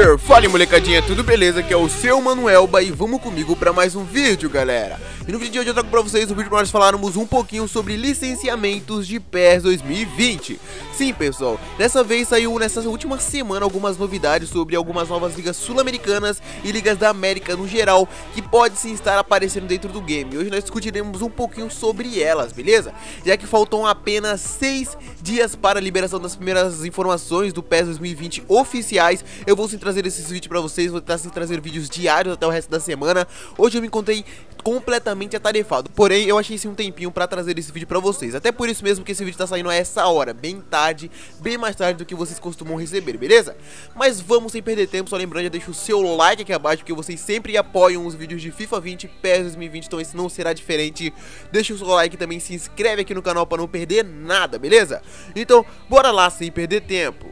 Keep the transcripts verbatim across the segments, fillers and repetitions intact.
Gamer, fala molecadinha, tudo beleza? Aqui é o seu Manuelba e vamos comigo para mais um vídeo, galera. E no vídeo de hoje eu trago para vocês o vídeo para nós falarmos um pouquinho sobre licenciamentos de P E S dois mil e vinte. Sim, pessoal, dessa vez saiu nessa última semana algumas novidades sobre algumas novas ligas sul-americanas e ligas da América no geral, que pode sim estar aparecendo dentro do game. Hoje nós discutiremos um pouquinho sobre elas, beleza? Já que faltam apenas seis dias para a liberação das primeiras informações do P E S dois mil e vinte oficiais, eu vou sim trazer esses vídeos pra vocês, vou tentar sim trazer vídeos diários até o resto da semana. Hoje eu me encontrei completamente atarefado, porém eu achei sim um tempinho pra trazer esse vídeo pra vocês. Até por isso mesmo que esse vídeo tá saindo a essa hora, bem tarde, bem mais tarde do que vocês costumam receber, beleza? Mas vamos sem perder tempo, só lembrando, já deixa o seu like aqui abaixo, porque vocês sempre apoiam os vídeos de FIFA vinte, P E S dois mil e vinte, então esse não será diferente. Deixa o seu like e também se inscreve aqui no canal pra não perder nada, beleza? Então, bora lá sem perder tempo.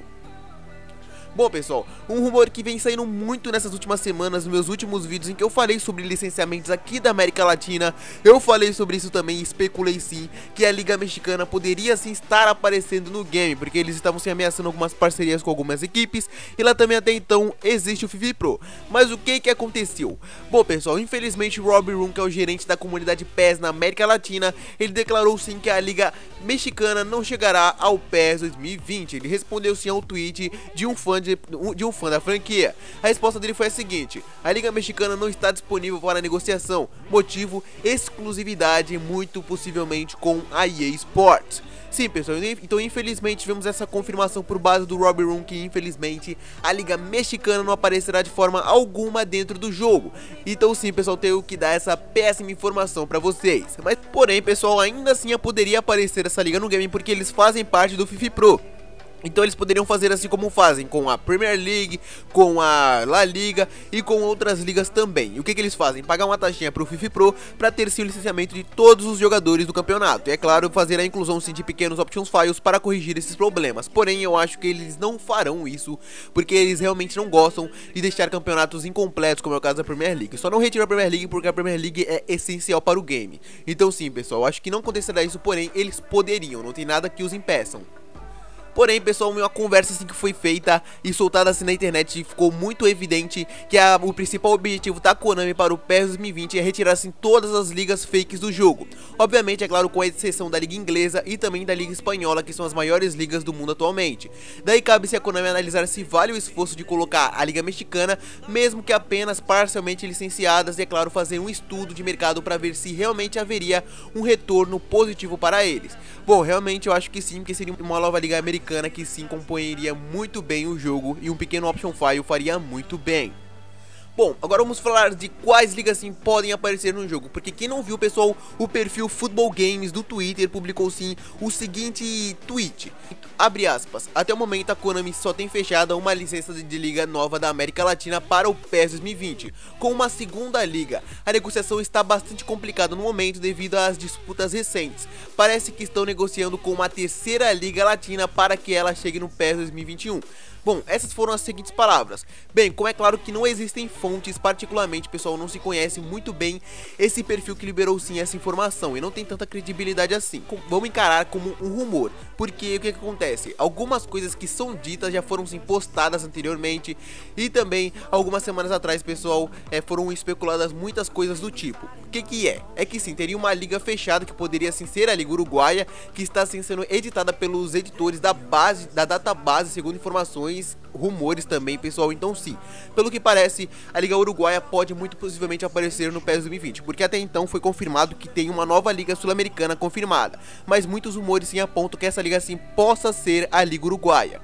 Bom, pessoal, um rumor que vem saindo muito nessas últimas semanas, nos meus últimos vídeos em que eu falei sobre licenciamentos aqui da América Latina, eu falei sobre isso também e especulei sim que a Liga Mexicana poderia sim estar aparecendo no game, porque eles estavam se ameaçando algumas parcerias com algumas equipes, e lá também até então existe o FIFPro. Mas o que que aconteceu? Bom, pessoal, infelizmente o Rob Room, que é o gerente da comunidade P E S na América Latina, ele declarou sim que a Liga Mexicana não chegará ao P E S dois mil e vinte. Ele respondeu sim ao tweet de um fã De, de um fã da franquia. A resposta dele foi a seguinte: a Liga Mexicana não está disponível para negociação, motivo exclusividade, muito possivelmente com a E A Sports. Sim, pessoal, então infelizmente tivemos essa confirmação por base do Rob Room que infelizmente a Liga Mexicana não aparecerá de forma alguma dentro do jogo. Então sim, pessoal, tenho que dar essa péssima informação pra vocês. Mas porém, pessoal, ainda assim poderia aparecer essa liga no game porque eles fazem parte do FIFPro. Então eles poderiam fazer assim como fazem com a Premier League, com a La Liga e com outras ligas também. E o que que eles fazem? Pagar uma taxinha pro FIFPro para ter sim o licenciamento de todos os jogadores do campeonato. E é claro, fazer a inclusão sim de pequenos options files para corrigir esses problemas. Porém, eu acho que eles não farão isso, porque eles realmente não gostam de deixar campeonatos incompletos, como é o caso da Premier League. Só não retiram a Premier League porque a Premier League é essencial para o game. Então sim, pessoal, eu acho que não acontecerá isso, porém eles poderiam, não tem nada que os impeçam. Porém, pessoal, uma conversa assim que foi feita e soltada assim na internet, ficou muito evidente que a, o principal objetivo da Konami para o P E S dois mil e vinte é retirar assim todas as ligas fakes do jogo. Obviamente, é claro, com a exceção da Liga Inglesa e também da Liga Espanhola, que são as maiores ligas do mundo atualmente. Daí cabe-se a Konami analisar se vale o esforço de colocar a Liga Mexicana, mesmo que apenas parcialmente licenciadas, e é claro, fazer um estudo de mercado para ver se realmente haveria um retorno positivo para eles. Bom, realmente eu acho que sim, porque seria uma nova liga americana que sim componheria muito bem o jogo e um pequeno option file faria muito bem. Bom, agora vamos falar de quais ligas sim podem aparecer no jogo, porque quem não viu, pessoal, o perfil Football Games do Twitter publicou sim o seguinte tweet, abre aspas: até o momento a Konami só tem fechado uma licença de liga nova da América Latina para o P E S dois mil e vinte, com uma segunda liga. A negociação está bastante complicada no momento devido às disputas recentes. Parece que estão negociando com uma terceira liga latina para que ela chegue no P E S dois mil e vinte e um. Bom, essas foram as seguintes palavras. Bem, como é claro que não existem fontes, particularmente, pessoal, não se conhece muito bem esse perfil que liberou sim essa informação e não tem tanta credibilidade assim. Vamos encarar como um rumor, porque o que, que acontece? Algumas coisas que são ditas já foram sim postadas anteriormente e também algumas semanas atrás, pessoal, é, foram especuladas muitas coisas do tipo. O que que é? É que sim, teria uma liga fechada que poderia sim ser a Liga Uruguaia, que está sim sendo editada pelos editores da base, da database, segundo informações, rumores também, pessoal. Então sim, pelo que parece, a Liga Uruguaia pode muito possivelmente aparecer no P E S dois mil e vinte, porque até então foi confirmado que tem uma nova Liga Sul-Americana confirmada, mas muitos rumores sim apontam que essa liga sim possa ser a Liga Uruguaia.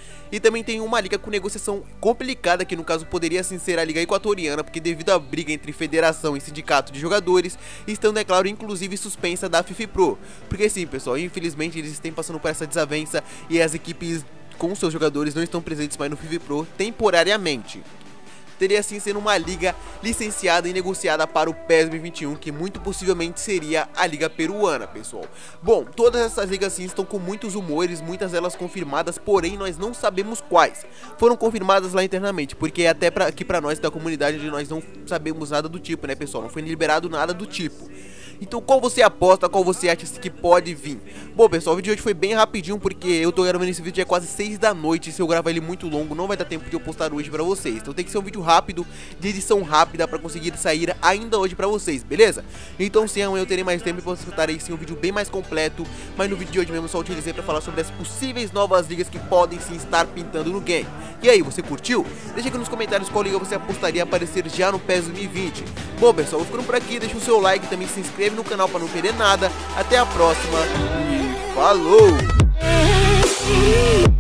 E também tem uma liga com negociação complicada, que no caso poderia sim ser a Liga Equatoriana, porque devido à briga entre federação e sindicato de jogadores, estando, é claro, inclusive suspensa da FIFPro. Porque sim, pessoal, infelizmente eles estão passando por essa desavença e as equipes com seus jogadores não estão presentes mais no FIFPro temporariamente. Teria assim sendo uma liga licenciada e negociada para o P E S dois mil e vinte e um, que muito possivelmente seria a liga peruana, pessoal. Bom, todas essas ligas sim estão com muitos rumores, muitas delas confirmadas, porém nós não sabemos quais. Foram confirmadas lá internamente, porque até pra, aqui pra nós da comunidade nós não sabemos nada do tipo, né, pessoal? Não foi liberado nada do tipo. Então qual você aposta, qual você acha que pode vir? Bom pessoal, o vídeo de hoje foi bem rapidinho porque eu tô gravando esse vídeo é quase seis da noite. Se eu gravar ele muito longo não vai dar tempo de eu postar hoje pra vocês. Então tem que ser um vídeo rápido, de edição rápida pra conseguir sair ainda hoje pra vocês, beleza? Então sim, amanhã eu terei mais tempo e vocês escutarem sim um vídeo bem mais completo. Mas no vídeo de hoje mesmo eu só utilizei pra falar sobre as possíveis novas ligas que podem sim estar pintando no game. E aí, você curtiu? Deixa aqui nos comentários qual liga você apostaria a aparecer já no PES dois mil e vinte. Bom pessoal, vou ficando por aqui, deixa o seu like, também se inscreve no canal pra não perder nada. Até a próxima e falou!